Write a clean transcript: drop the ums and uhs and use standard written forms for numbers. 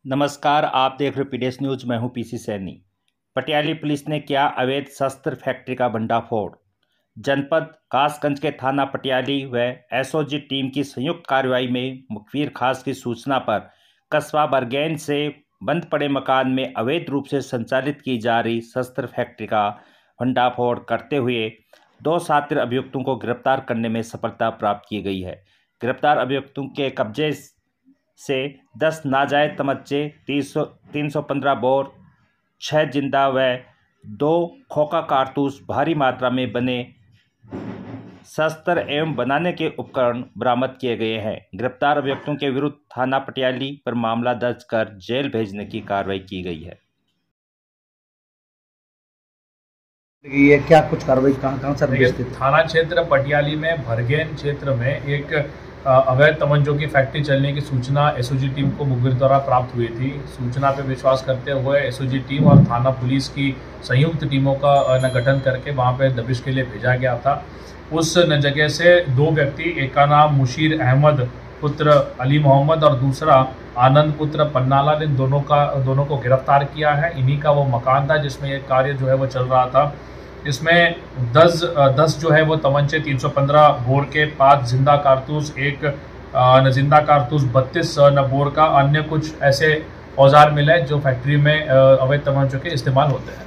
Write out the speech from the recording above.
नमस्कार, आप देख रहे हो पीडीएस न्यूज। मैं हूं पीसी सैनी। पटियाली पुलिस ने किया अवैध शस्त्र फैक्ट्री का भंडाफोड़। जनपद कासगंज के थाना पटियाली व एसओजी टीम की संयुक्त कार्रवाई में मुखबिर खास की सूचना पर कस्बा बरगैन से बंद पड़े मकान में अवैध रूप से संचालित की जा रही शस्त्र फैक्ट्री का भंडाफोड़ करते हुए 2 शातिर अभियुक्तों को गिरफ्तार करने में सफलता प्राप्त की गई है। गिरफ्तार अभियुक्तों के कब्जे से 10 नाजायज तमच्चे, 315 बोर, 6 जिंदा व 2 खोखा कारतूस, भारी मात्रा में बने शस्त्र एवं बनाने के उपकरण बरामद किए गए हैं। गिरफ्तार अभियुक्तों के विरुद्ध थाना पटियाली पर मामला दर्ज कर जेल भेजने की कार्रवाई की गई है। ये क्या कुछ कार्रवाई कहाँ सर? थाना क्षेत्र पटियाली में भरगेन क्षेत्र में एक अवैध तमंचों की फैक्ट्री चलने की सूचना एसओजी टीम को मुखबिर द्वारा प्राप्त हुई थी। सूचना पर विश्वास करते हुए एसओजी टीम और थाना पुलिस की संयुक्त टीमों का गठन करके वहां पे दबिश के लिए भेजा गया था। उस जगह से 2 व्यक्ति, एक का नाम मुशीर अहमद पुत्र अली मोहम्मद और दूसरा आनंद पुत्र पन्नालाल, इन दोनों को गिरफ्तार किया है। इन्हीं का वो मकान था जिसमें ये कार्य जो है वो चल रहा था। इसमें 10 जो है वो तमंचे, 315 बोर के 5 जिंदा कारतूस, एक जिंदा कारतूस 32 बोर का, अन्य कुछ ऐसे औजार मिले जो फैक्ट्री में अवैध तमंचों के इस्तेमाल होते हैं।